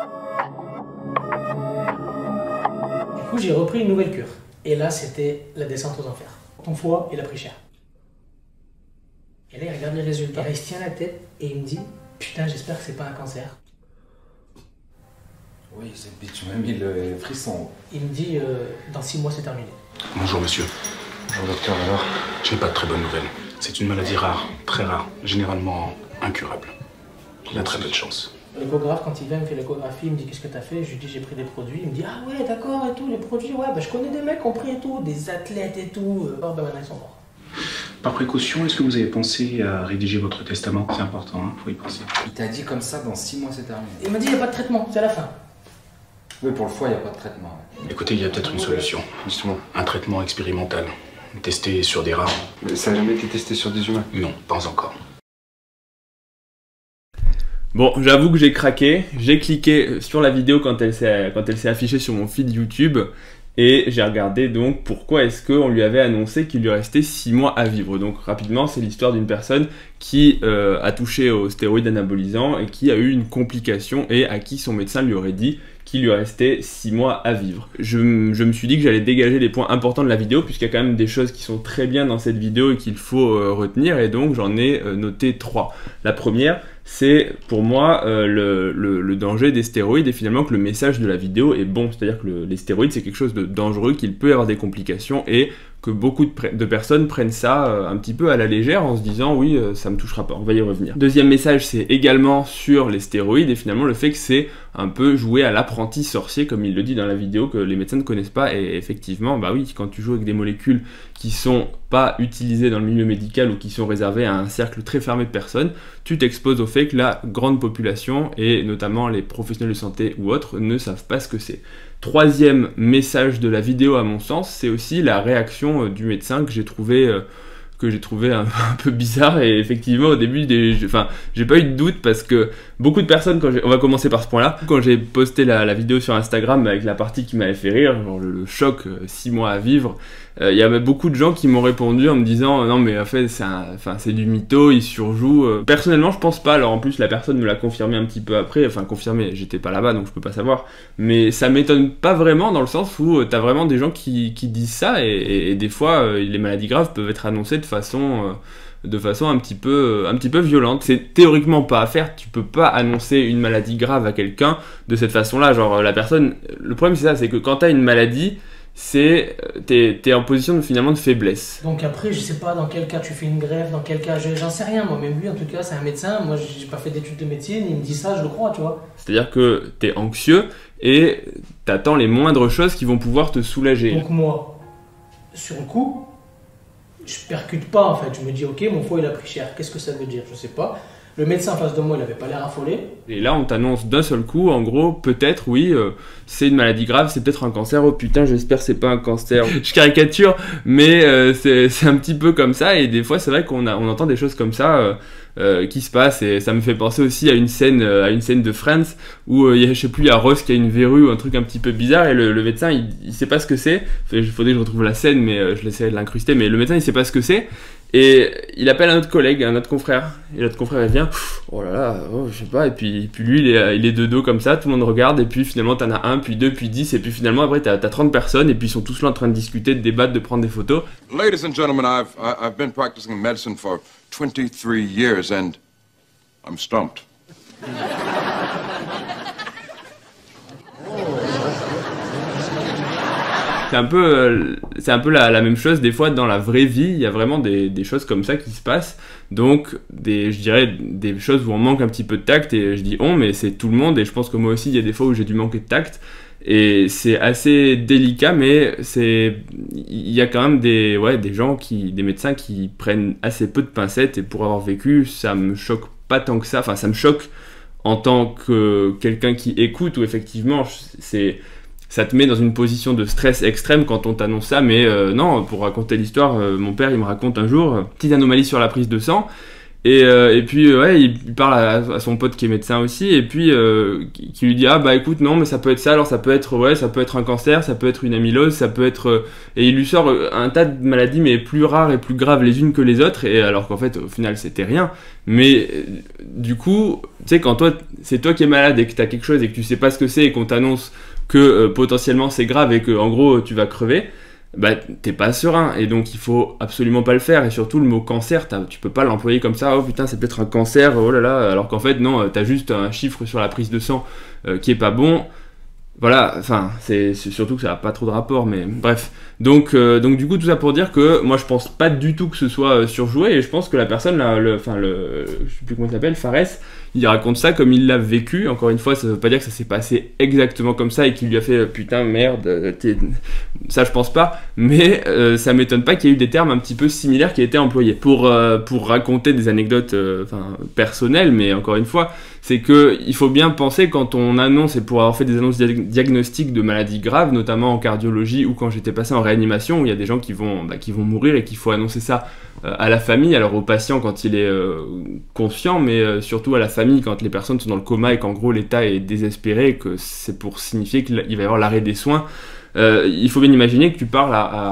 Du coup, j'ai repris une nouvelle cure. Et là, c'était la descente aux enfers. Ton foie, il a pris cher. Et là, il regarde les résultats. Et là, il se tient la tête et il me dit, putain, j'espère que c'est pas un cancer. Oui, tu m'as mis le frisson. Il me dit, dans 6 mois, c'est terminé. Bonjour monsieur. Bonjour docteur, alors? Je n'ai pas de très bonnes nouvelles. C'est une maladie rare, très rare, généralement incurable. Il y a très peu de chance. L'échographe, quand il vient, il me fait l'échographie, il me dit qu'est-ce que t'as fait? Je lui dis j'ai pris des produits. Il me dit ah ouais, d'accord et tout, les produits, ouais, bah je connais des mecs qui ont pris et tout, des athlètes et tout. Bah maintenant ils sont morts. Par précaution, est-ce que vous avez pensé à rédiger votre testament? C'est important, hein, faut y penser. Il t'a dit comme ça, dans 6 mois c'est terminé. Il m'a dit il n'y a pas de traitement, c'est à la fin. Oui, pour le foie, il n'y a pas de traitement. Ouais. Écoutez, il y a peut-être une solution. Justement. Un traitement expérimental. Testé sur des rats. Mais ça n'a jamais été testé sur des humains? Non, pas encore. Bon, j'avoue que j'ai craqué, j'ai cliqué sur la vidéo quand elle s'est affichée sur mon feed YouTube et j'ai regardé donc pourquoi est-ce qu'on lui avait annoncé qu'il lui restait 6 mois à vivre. Donc rapidement, c'est l'histoire d'une personne qui a touché aux stéroïdes anabolisants et qui a eu une complication et à qui son médecin lui aurait dit qu'il lui restait 6 mois à vivre. Je me suis dit que j'allais dégager les points importants de la vidéo puisqu'il y a quand même des choses qui sont très bien dans cette vidéo et qu'il faut retenir et donc j'en ai noté 3. La première, c'est pour moi le danger des stéroïdes et finalement que le message de la vidéo est bon, c'est-à-dire que les stéroïdes c'est quelque chose de dangereux, qu'il peut y avoir des complications et que beaucoup de personnes prennent ça un petit peu à la légère en se disant oui ça me touchera pas, on va y revenir. Deuxième message, c'est également sur les stéroïdes et finalement le fait que c'est un peu jouer à l'apprenti sorcier comme il le dit dans la vidéo, que les médecins ne connaissent pas et effectivement bah oui, quand tu joues avec des molécules qui sont pas utilisées dans le milieu médical ou qui sont réservées à un cercle très fermé de personnes, tu t'exposes au fait que la grande population et notamment les professionnels de santé ou autres ne savent pas ce que c'est. Troisième message de la vidéo à mon sens, c'est aussi la réaction du médecin que j'ai trouvé un peu bizarre et effectivement au début j'ai pas eu de doute parce que beaucoup de personnes on va commencer par ce point là, quand j'ai posté la vidéo sur Instagram avec la partie qui m'avait fait rire, genre le choc 6 mois à vivre, il y avait beaucoup de gens qui m'ont répondu en me disant non mais en fait c'est du mytho, il surjoue. Personnellement je pense pas, alors en plus la personne me l'a confirmé un petit peu après, enfin confirmé, j'étais pas là-bas donc je peux pas savoir, mais ça m'étonne pas vraiment dans le sens où t'as vraiment des gens qui disent ça et des fois les maladies graves peuvent être annoncées de façon un petit peu violente. C'est théoriquement pas à faire, tu peux pas annoncer une maladie grave à quelqu'un de cette façon-là, genre la personne, le problème c'est ça, c'est que quand t'as une maladie, t'es en position finalement de faiblesse. Donc après, je sais pas dans quel cas tu fais une greffe, dans quel cas, j'en sais rien moi, même lui en tout cas c'est un médecin, moi j'ai pas fait d'études de médecine, il me dit ça, je le crois, tu vois. C'est-à-dire que t'es anxieux et t'attends les moindres choses qui vont pouvoir te soulager. Donc moi, sur le coup, je percute pas en fait, je me dis ok, mon foie il a pris cher, qu'est-ce que ça veut dire, je sais pas. Le médecin en face de moi, il avait pas l'air affolé. Et là, on t'annonce d'un seul coup, en gros, peut-être, oui, c'est une maladie grave, c'est peut-être un cancer. Oh putain, j'espère que c'est pas un cancer. Je caricature, mais c'est un petit peu comme ça. Et des fois, c'est vrai qu'on entend des choses comme ça qui se passent. Et ça me fait penser aussi à une scène de Friends où je sais plus, il y a Ross qui a une verrue ou un truc un petit peu bizarre et le médecin, il sait pas ce que c'est. Il faudrait que je retrouve la scène, mais je laisserai de l'incruster. Mais le médecin, il sait pas ce que c'est. Et il appelle un autre collègue, un autre confrère. Et l'autre confrère, il vient, oh là là, oh, je sais pas. Et puis lui, il est de dos comme ça, tout le monde regarde. Et puis finalement, t'en as un, puis deux, puis 10. Et puis finalement, après, t'as 30 personnes. Et puis ils sont tous là en train de discuter, de débattre, de prendre des photos. Ladies and gentlemen, I've been practicing medicine for 23 years and I'm stumped. C'est un peu la même chose des fois dans la vraie vie, il y a vraiment des choses comme ça qui se passent, donc je dirais des choses où on manque un petit peu de tact, et je dis on, mais c'est tout le monde, et je pense que moi aussi il y a des fois où j'ai dû manquer de tact, et c'est assez délicat, mais il y a quand même des gens des médecins qui prennent assez peu de pincettes, et pour avoir vécu, ça me choque pas tant que ça, enfin ça me choque en tant que quelqu'un qui écoute, où effectivement ça te met dans une position de stress extrême quand on t'annonce ça, mais non, pour raconter l'histoire, mon père il me raconte un jour, petite anomalie sur la prise de sang, Et puis ouais, il parle à son pote qui est médecin aussi, et puis qui lui dit ah bah écoute non mais ça peut être ça, alors ça peut être un cancer, ça peut être une amylose, ça peut être et il lui sort un tas de maladies mais plus rares et plus graves les unes que les autres, et alors qu'en fait au final c'était rien. Mais du coup tu sais quand c'est toi qui es malade et que t'as quelque chose et que tu sais pas ce que c'est et qu'on t'annonce que potentiellement c'est grave et que en gros tu vas crever, bah t'es pas serein, et donc il faut absolument pas le faire. Et surtout le mot cancer, tu peux pas l'employer comme ça, oh putain c'est peut-être un cancer, oh là là, alors qu'en fait non, t'as juste un chiffre sur la prise de sang qui est pas bon. Voilà, enfin c'est surtout que ça a pas trop de rapport, mais bref. Donc du coup tout ça pour dire que moi je pense pas du tout que ce soit surjoué, et je pense que la personne je sais plus comment il s'appelle, Fares, il raconte ça comme il l'a vécu. Encore une fois, ça veut pas dire que ça s'est passé exactement comme ça et qu'il lui a fait putain merde, ça je pense pas, mais ça m'étonne pas qu'il y ait eu des termes un petit peu similaires qui aient été employés. Pour raconter des anecdotes personnelles, mais encore une fois, c'est que il faut bien penser quand on annonce, et pour avoir fait des annonces diagnostiques de maladies graves, notamment en cardiologie ou quand j'étais passé en réanimation, où il y a des gens qui vont mourir et qu'il faut annoncer ça à la famille, alors au patient quand il est conscient, mais surtout à la famille quand les personnes sont dans le coma et qu'en gros l'état est désespéré et que c'est pour signifier qu'il va y avoir l'arrêt des soins. Il faut bien imaginer que tu parles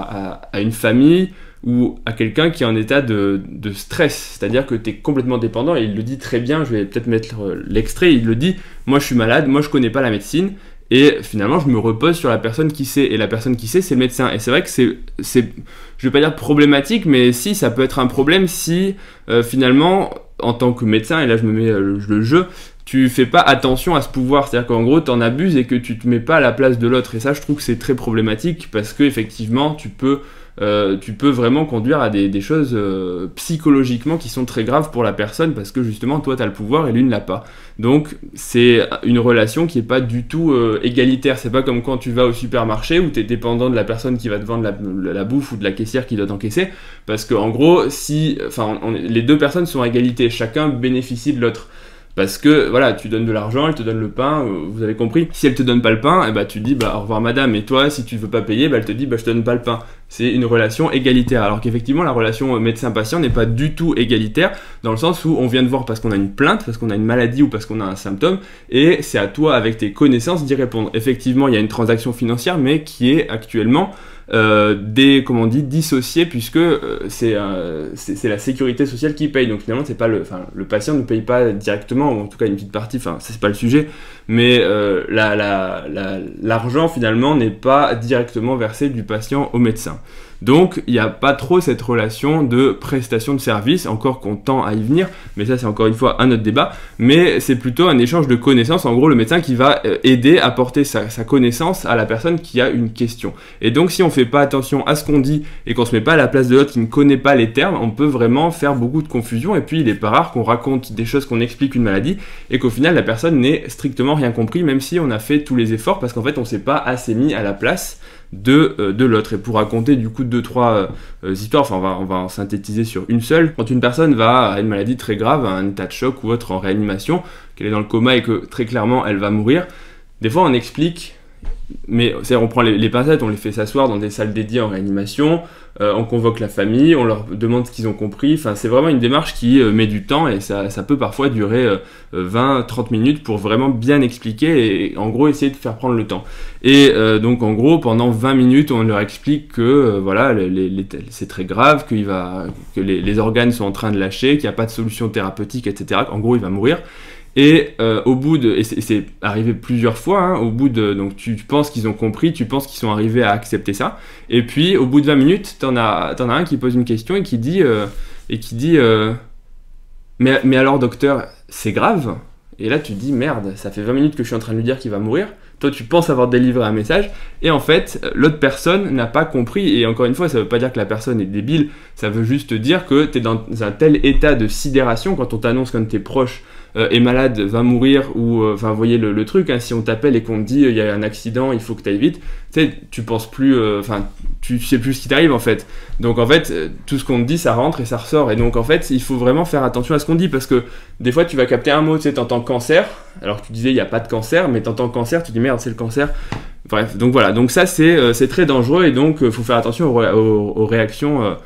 à une famille ou à quelqu'un qui est en état de stress, c'est-à-dire que tu es complètement dépendant, et il le dit très bien, je vais peut-être mettre l'extrait, il le dit, moi je suis malade, moi je connais pas la médecine, et finalement je me repose sur la personne qui sait, et la personne qui sait c'est le médecin. Et c'est vrai que c'est je vais pas dire problématique, mais si, ça peut être un problème si finalement en tant que médecin, et là je me mets le jeu, tu fais pas attention à ce pouvoir, c'est-à-dire qu'en gros t'en abuses et que tu te mets pas à la place de l'autre, et ça je trouve que c'est très problématique, parce que effectivement tu peux vraiment conduire à des choses psychologiquement qui sont très graves pour la personne, parce que justement toi t'as le pouvoir et lui ne l'a pas. Donc c'est une relation qui est pas du tout égalitaire. C'est pas comme quand tu vas au supermarché où t'es dépendant de la personne qui va te vendre la bouffe ou de la caissière qui doit t'encaisser, parce que en gros les deux personnes sont à égalité, chacun bénéficie de l'autre. Parce que voilà, tu donnes de l'argent, elle te donne le pain, vous avez compris. Si elle te donne pas le pain, tu dis au revoir madame, et toi si tu veux pas payer, elle te dit je te donne pas le pain. C'est une relation égalitaire, alors qu'effectivement la relation médecin-patient n'est pas du tout égalitaire, dans le sens où on vient te voir parce qu'on a une plainte, parce qu'on a une maladie ou parce qu'on a un symptôme, et c'est à toi avec tes connaissances d'y répondre. Effectivement il y a une transaction financière, mais qui est actuellement dissocié, puisque c'est la sécurité sociale qui paye. Donc finalement c'est pas le patient ne paye pas directement, ou en tout cas une petite partie, ça c'est pas le sujet, mais l'argent finalement n'est pas directement versé du patient au médecin. Donc il n'y a pas trop cette relation de prestation de service, encore qu'on tend à y venir, mais ça c'est encore une fois un autre débat, mais c'est plutôt un échange de connaissances, en gros le médecin qui va aider à porter sa connaissance à la personne qui a une question. Et donc si on fait pas attention à ce qu'on dit et qu'on se met pas à la place de l'autre qui ne connaît pas les termes, on peut vraiment faire beaucoup de confusion, et puis il est pas rare qu'on raconte des choses, qu'on explique une maladie, et qu'au final la personne n'ait strictement rien compris, même si on a fait tous les efforts, parce qu'en fait on s'est pas assez mis à la place de l'autre. Et pour raconter du coup 2-3 histoires, on va en synthétiser sur une seule. Quand une personne va à une maladie très grave, à un état de choc ou autre, en réanimation, qu'elle est dans le coma et que très clairement elle va mourir, des fois on explique, mais on prend les pincettes, on les fait s'asseoir dans des salles dédiées en réanimation, on convoque la famille, on leur demande ce qu'ils ont compris, c'est vraiment une démarche qui met du temps, et ça peut parfois durer 20-30 minutes pour vraiment bien expliquer et en gros essayer de faire prendre le temps. Et donc en gros pendant 20 minutes on leur explique que c'est très grave, que les organes sont en train de lâcher, qu'il n'y a pas de solution thérapeutique, etc. En gros il va mourir. Et au bout de, et c'est arrivé plusieurs fois, au bout de, donc tu penses qu'ils ont compris, tu penses qu'ils sont arrivés à accepter ça, et puis au bout de 20 minutes, t'en as un qui pose une question et qui dit mais alors docteur, c'est grave? Et là tu te dis merde, ça fait 20 minutes que je suis en train de lui dire qu'il va mourir, toi tu penses avoir délivré un message, et en fait l'autre personne n'a pas compris. Et encore une fois, ça veut pas dire que la personne est débile, ça veut juste dire que t'es dans un tel état de sidération quand on t'annonce qu'un de tes proches est malade, va mourir, ou vous voyez le truc, si on t'appelle et qu'on te dit il y a un accident, il faut que tu ailles vite, tu penses plus, tu sais plus ce qui t'arrive en fait. Donc en fait tout ce qu'on te dit ça rentre et ça ressort, et donc en fait il faut vraiment faire attention à ce qu'on dit, parce que des fois tu vas capter un mot, t'entends cancer, alors que tu disais il n'y a pas de cancer, mais t'entends cancer, tu dis merde c'est le cancer. Bref, donc voilà, donc ça c'est très dangereux, et donc faut faire attention aux réactions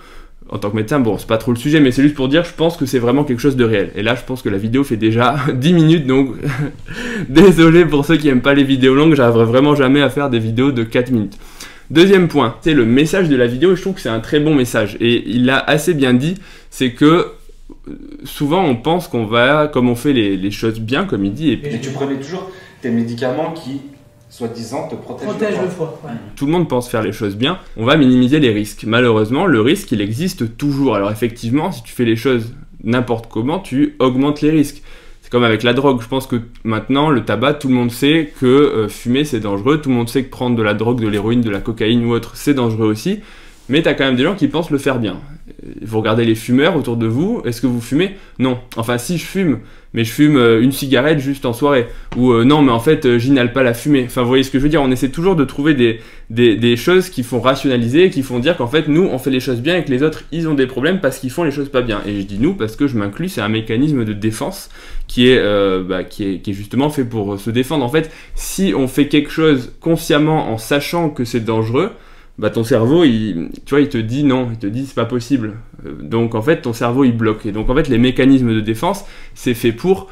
En tant que médecin, bon, c'est pas trop le sujet, mais c'est juste pour dire, je pense que c'est vraiment quelque chose de réel. Et là, je pense que la vidéo fait déjà 10 minutes, donc désolé pour ceux qui aiment pas les vidéos longues, j'arriverai vraiment jamais à faire des vidéos de 4 minutes. Deuxième point, c'est le message de la vidéo, et je trouve que c'est un très bon message. Et il l'a assez bien dit, c'est que souvent on pense qu'on va, comme on fait les choses bien, comme il dit. Et tu prenais toujours tes médicaments qui, soi-disant, te Protège le foie. Ouais. Tout le monde pense faire les choses bien, on va minimiser les risques. Malheureusement, le risque, il existe toujours. Alors effectivement, si tu fais les choses n'importe comment, tu augmentes les risques. C'est comme avec la drogue. Je pense que maintenant, le tabac, tout le monde sait que fumer, c'est dangereux. Tout le monde sait que prendre de la drogue, de l'héroïne, de la cocaïne ou autre, c'est dangereux aussi. Mais t'as quand même des gens qui pensent le faire bien. Vous regardez les fumeurs autour de vous, est-ce que vous fumez? Non. Enfin, si, je fume, mais je fume une cigarette juste en soirée. Ou non, mais en fait, j'inhale pas la fumée. Enfin, vous voyez ce que je veux dire? On essaie toujours de trouver des choses qui font rationaliser, qui font dire qu'en fait, nous, on fait les choses bien et que les autres, ils ont des problèmes parce qu'ils font les choses pas bien. Et je dis nous parce que je m'inclus, c'est un mécanisme de défense qui est justement fait pour se défendre. En fait, si on fait quelque chose consciemment en sachant que c'est dangereux, bah ton cerveau, il te dit non, il te dit c'est pas possible. Donc en fait, ton cerveau, il bloque. Et donc en fait, les mécanismes de défense, c'est fait pour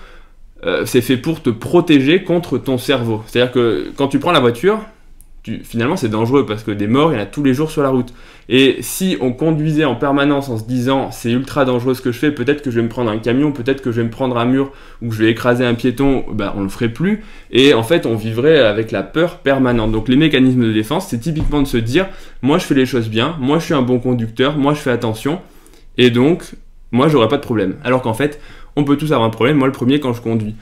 te protéger contre ton cerveau. C'est-à-dire que quand tu prends la voiture, finalement c'est dangereux parce que des morts, il y en a tous les jours sur la route. Et si on conduisait en permanence en se disant c'est ultra dangereux ce que je fais, peut-être que je vais me prendre un camion, peut-être que je vais me prendre un mur ou que je vais écraser un piéton, bah on le ferait plus. Et en fait on vivrait avec la peur permanente. Donc les mécanismes de défense, c'est typiquement de se dire moi je fais les choses bien, moi je suis un bon conducteur, moi je fais attention et donc moi j'aurai pas de problème. Alors qu'en fait on peut tous avoir un problème, moi le premier quand je conduis.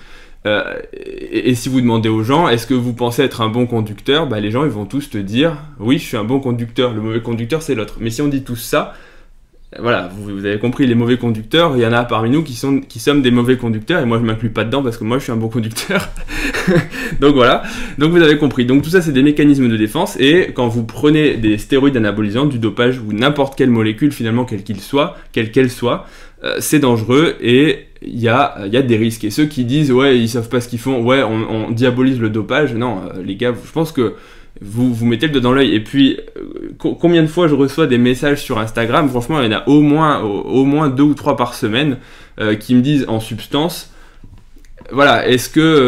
Et si vous demandez aux gens, est-ce que vous pensez être un bon conducteur, bah les gens ils vont tous te dire, oui je suis un bon conducteur, le mauvais conducteur c'est l'autre. Mais si on dit tous ça, voilà, vous avez compris, les mauvais conducteurs, il y en a parmi nous qui sommes des mauvais conducteurs, et moi je m'inclus pas dedans parce que moi je suis un bon conducteur. Donc voilà, donc vous avez compris. Donc tout ça c'est des mécanismes de défense, et quand vous prenez des stéroïdes anabolisants, du dopage ou n'importe quelle molécule finalement, quelle qu'elle soit, c'est dangereux et il y a des risques. Et ceux qui disent ouais ils savent pas ce qu'ils font, ouais on diabolise le dopage, non les gars, je pense que vous mettez le doigt dans l'œil. Et puis combien de fois je reçois des messages sur Instagram, franchement il y en a au moins 2 ou 3 par semaine qui me disent en substance voilà, est-ce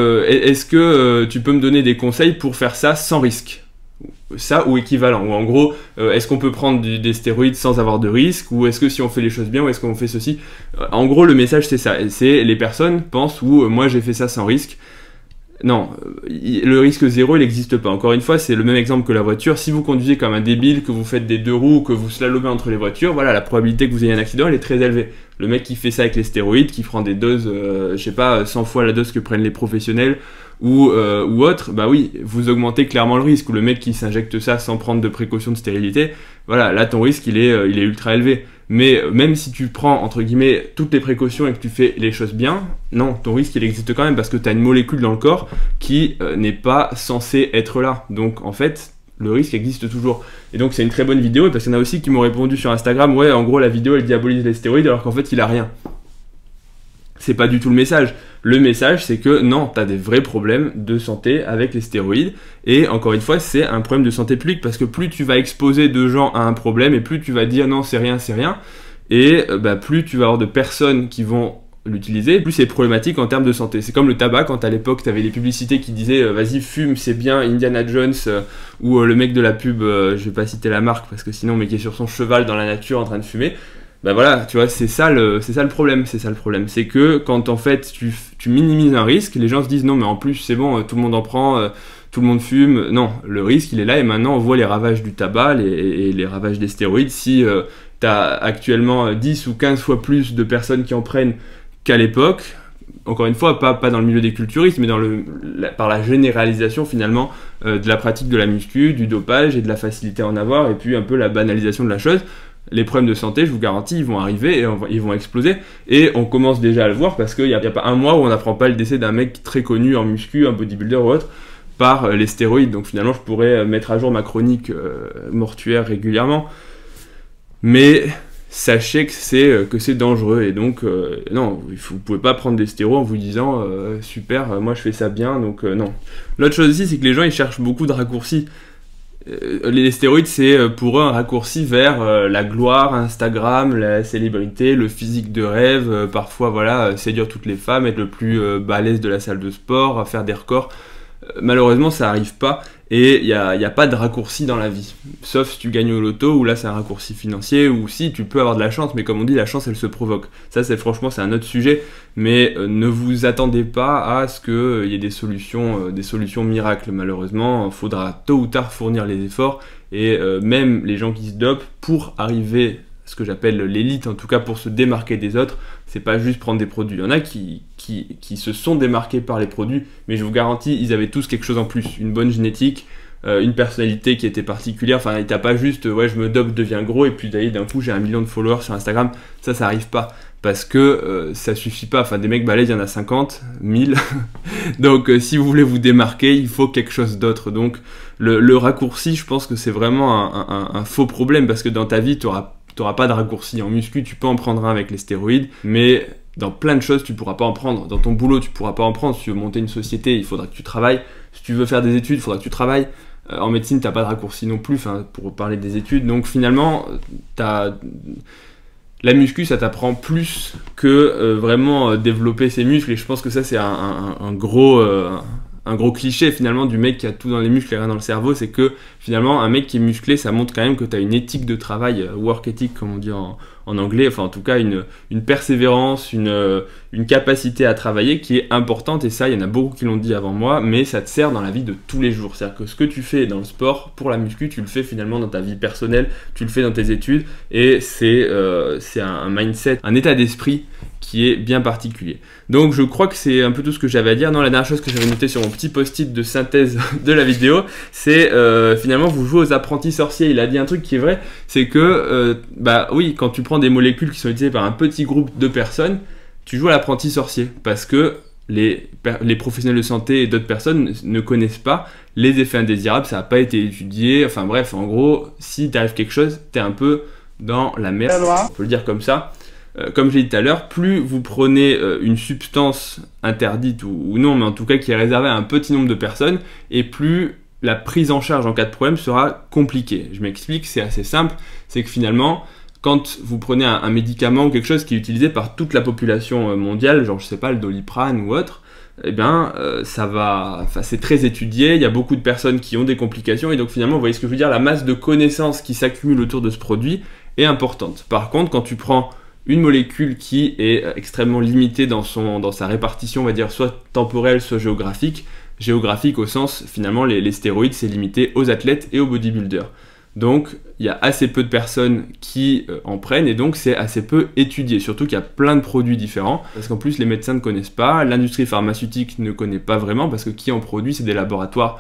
que tu peux me donner des conseils pour faire ça sans risque, ça ou équivalent, ou en gros est-ce qu'on peut prendre des stéroïdes sans avoir de risque, ou est-ce que si on fait les choses bien, ou est-ce qu'on fait ceci. En gros le message c'est ça, c'est les personnes pensent moi j'ai fait ça sans risque. Non, le risque zéro il n'existe pas. Encore une fois, c'est le même exemple que la voiture. Si vous conduisez comme un débile, que vous faites des 2 roues, que vous slalomez entre les voitures, voilà, la probabilité que vous ayez un accident elle est très élevée. Le mec qui fait ça avec les stéroïdes, qui prend des doses, je sais pas, 100 fois la dose que prennent les professionnels ou autres, bah oui, vous augmentez clairement le risque. Ou le mec qui s'injecte ça sans prendre de précautions de stérilité, voilà, là ton risque il est ultra élevé. Mais même si tu prends entre guillemets toutes les précautions et que tu fais les choses bien, non, ton risque il existe quand même parce que tu as une molécule dans le corps qui n'est pas censée être là. Donc en fait, le risque existe toujours. Et donc c'est une très bonne vidéo, parce qu'il y en a aussi qui m'ont répondu sur Instagram, ouais en gros la vidéo elle diabolise les stéroïdes alors qu'en fait il a rien. C'est pas du tout le message. Le message, c'est que non, t'as des vrais problèmes de santé avec les stéroïdes. Et encore une fois, c'est un problème de santé publique, parce que plus tu vas exposer de gens à un problème, et plus tu vas dire non, c'est rien, et plus tu vas avoir de personnes qui vont l'utiliser, plus c'est problématique en termes de santé. C'est comme le tabac, quand à l'époque t'avais les publicités qui disaient vas-y fume, c'est bien, Indiana Jones, ou le mec de la pub, je vais pas citer la marque parce que sinon, mais qui est sur son cheval dans la nature en train de fumer. Bah voilà, tu vois, c'est ça le problème, c'est que quand en fait tu minimises un risque, les gens se disent non mais en plus c'est bon, tout le monde en prend, tout le monde fume. Non, le risque il est là, et maintenant on voit les ravages du tabac et les ravages des stéroïdes. Si t'as actuellement 10 ou 15 fois plus de personnes qui en prennent qu'à l'époque, encore une fois, pas dans le milieu des culturistes, mais par la généralisation finalement de la pratique de la muscu, du dopage et de la facilité à en avoir, et puis un peu la banalisation de la chose. Les problèmes de santé, je vous garantis, ils vont arriver et ils vont exploser. Et on commence déjà à le voir, parce qu'il n'y a pas un mois où on n'apprend pas le décès d'un mec très connu en muscu, un bodybuilder ou autre, par les stéroïdes. Donc finalement, je pourrais mettre à jour ma chronique mortuaire régulièrement. Mais sachez que c'est dangereux. Et donc, non, vous pouvez pas prendre des stéroïdes en vous disant super, moi je fais ça bien, donc non. L'autre chose aussi, c'est que les gens ils cherchent beaucoup de raccourcis. Les stéroïdes, c'est pour eux un raccourci vers la gloire, Instagram, la célébrité, le physique de rêve, parfois voilà, séduire toutes les femmes, être le plus balèze de la salle de sport, faire des records. Malheureusement, ça arrive pas et il y a pas de raccourci dans la vie. Sauf si tu gagnes au loto, où là c'est un raccourci financier, ou si tu peux avoir de la chance, mais comme on dit, la chance elle se provoque. Ça, franchement, c'est un autre sujet, mais ne vous attendez pas à ce qu'il y ait des solutions miracles. Malheureusement, il faudra tôt ou tard fournir les efforts et même les gens qui se dopent pour arriver à ce que j'appelle l'élite, en tout cas pour se démarquer des autres, c'est pas juste prendre des produits. Il y en a qui se sont démarqués par les produits, mais je vous garantis, ils avaient tous quelque chose en plus, une bonne génétique, une personnalité qui était particulière. Enfin, t'as pas juste ouais, je me dope, je deviens gros et puis d'un coup j'ai 1 million de followers sur Instagram. Ça arrive pas parce que ça suffit pas. Enfin, des mecs balèzes, il y en a 50, 1000. Donc si vous voulez vous démarquer, il faut quelque chose d'autre. Donc le raccourci, je pense que c'est vraiment un faux problème parce que dans ta vie, t'auras pas de raccourci. En muscu, tu peux en prendre un avec les stéroïdes, mais dans plein de choses, tu pourras pas en prendre. Dans ton boulot, tu pourras pas en prendre. Si tu veux monter une société, il faudra que tu travailles. Si tu veux faire des études, il faudra que tu travailles. En médecine, t'as pas de raccourci non plus, pour parler des études. Donc finalement, la muscu, ça t'apprend plus que vraiment développer ses muscles. Et je pense que ça, c'est un gros cliché finalement du mec qui a tout dans les muscles et rien dans le cerveau, c'est que finalement un mec qui est musclé, ça montre quand même que tu as une éthique de travail, work ethic comme on dit en anglais, enfin en tout cas une persévérance, une capacité à travailler qui est importante, et ça il y en a beaucoup qui l'ont dit avant moi, mais ça te sert dans la vie de tous les jours. C'est-à-dire que ce que tu fais dans le sport pour la muscu, tu le fais finalement dans ta vie personnelle, tu le fais dans tes études, et c'est un mindset, un état d'esprit qui est bien particulier. Donc je crois que c'est un peu tout ce que j'avais à dire. Non, la dernière chose que j'avais noté sur mon petit post-it de synthèse de la vidéo, c'est finalement vous jouez aux apprentis sorciers. Il a dit un truc qui est vrai, c'est que bah oui, quand tu prends des molécules qui sont utilisées par un petit groupe de personnes, tu joues à l'apprenti sorcier parce que les professionnels de santé et d'autres personnes ne connaissent pas les effets indésirables, ça n'a pas été étudié, enfin bref, en gros, si t'arrive quelque chose, t'es un peu dans la merde, on peut le dire comme ça. Comme je l'ai dit tout à l'heure, plus vous prenez une substance interdite ou non, mais en tout cas qui est réservée à un petit nombre de personnes, et plus la prise en charge en cas de problème sera compliquée. Je m'explique, c'est assez simple, c'est que finalement, quand vous prenez un médicament ou quelque chose qui est utilisé par toute la population mondiale, genre je sais pas, le Doliprane ou autre, eh bien c'est très étudié, il y a beaucoup de personnes qui ont des complications, et donc finalement, vous voyez ce que je veux dire, la masse de connaissances qui s'accumule autour de ce produit est importante. Par contre, quand tu prends une molécule qui est extrêmement limitée dans sa répartition, on va dire, soit temporelle, soit géographique au sens, finalement, les stéroïdes, c'est limité aux athlètes et aux bodybuilders. Donc, il y a assez peu de personnes qui en prennent, et donc c'est assez peu étudié, surtout qu'il y a plein de produits différents, parce qu'en plus, les médecins ne connaissent pas, l'industrie pharmaceutique ne connaît pas vraiment, parce que qui en produit, c'est des laboratoires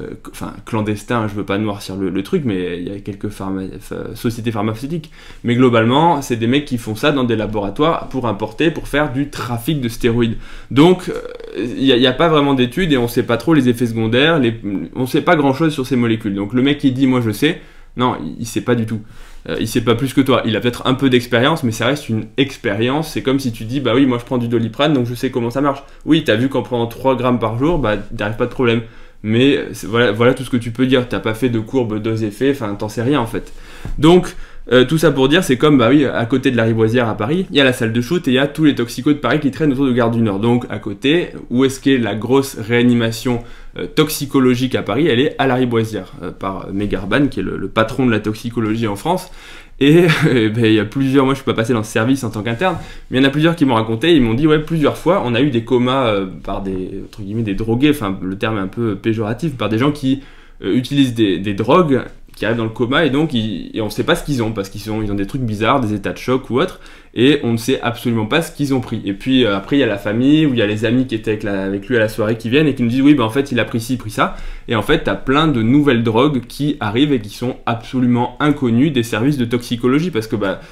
clandestin, je veux pas noircir le truc, mais il y a quelques sociétés pharmaceutiques, mais globalement c'est des mecs qui font ça dans des laboratoires pour importer, pour faire du trafic de stéroïdes. Donc il n'y a pas vraiment d'études et on sait pas trop les effets secondaires, on sait pas grand chose sur ces molécules. Donc le mec qui dit moi je sais, non, il sait pas du tout. Il sait pas plus que toi, il a peut-être un peu d'expérience, mais ça reste une expérience. C'est comme si tu dis, bah oui, moi je prends du Doliprane, donc je sais comment ça marche. Oui, t'as vu qu'en prenant 3 grammes par jour, bah t'arrives pas de problème. Mais voilà tout ce que tu peux dire, t'as pas fait de courbe dose-effet, enfin t'en sais rien en fait. Donc tout ça pour dire, c'est comme, bah oui, à côté de la Riboisière à Paris, il y a la salle de shoot et il y a tous les toxicos de Paris qui traînent autour de Gare du Nord. Donc à côté, où est-ce qu'est la grosse réanimation toxicologique à Paris? Elle est à la Riboisière, par Megarban, qui est le patron de la toxicologie en France. Et ben, il y a plusieurs, moi je suis pas passé dans ce service en tant qu'interne, mais il y en a plusieurs qui m'ont raconté, ils m'ont dit ouais, plusieurs fois on a eu des comas par entre guillemets des drogués, enfin le terme est un peu péjoratif, par des gens qui utilisent des drogues, qui arrivent dans le coma, et donc et on ne sait pas ce qu'ils ont, parce qu'ils ont des trucs bizarres, des états de choc ou autre, et on ne sait absolument pas ce qu'ils ont pris. Et puis après il y a la famille, ou il y a les amis qui étaient avec lui à la soirée qui viennent et qui nous disent oui, ben en fait il a pris ci, pris ça, et en fait t'as plein de nouvelles drogues qui arrivent et qui sont absolument inconnues des services de toxicologie, parce que bah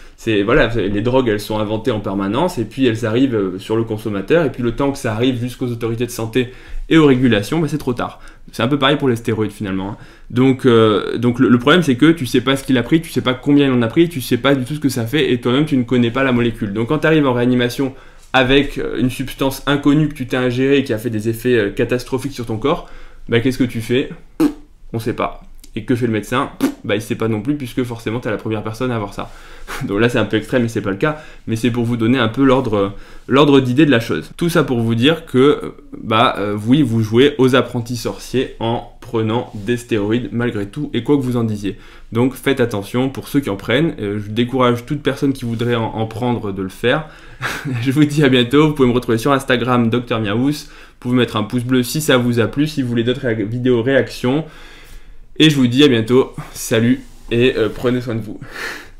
les drogues elles sont inventées en permanence, et puis elles arrivent sur le consommateur, et puis le temps que ça arrive jusqu'aux autorités de santé et aux régulations, bah, c'est trop tard. C'est un peu pareil pour les stéroïdes finalement. Donc le problème c'est que tu sais pas ce qu'il a pris, tu sais pas combien il en a pris, tu sais pas du tout ce que ça fait, et toi-même tu ne connais pas la molécule. Donc quand tu arrives en réanimation avec une substance inconnue que tu t'es ingérée et qui a fait des effets catastrophiques sur ton corps, bah qu'est-ce que tu fais? On sait pas. Et que fait le médecin? Bah il sait pas non plus, puisque forcément t'es la première personne à avoir ça. Donc là c'est un peu extrême, mais c'est pas le cas, mais c'est pour vous donner un peu l'ordre d'idée de la chose. Tout ça pour vous dire que, oui, vous jouez aux apprentis sorciers en prenant des stéroïdes malgré tout, et quoi que vous en disiez. Donc faites attention pour ceux qui en prennent, je décourage toute personne qui voudrait en prendre de le faire. Je vous dis à bientôt, vous pouvez me retrouver sur Instagram, Dr Miaous, vous pouvez mettre un pouce bleu si ça vous a plu, si vous voulez d'autres vidéos réactions, et je vous dis à bientôt, salut, et prenez soin de vous.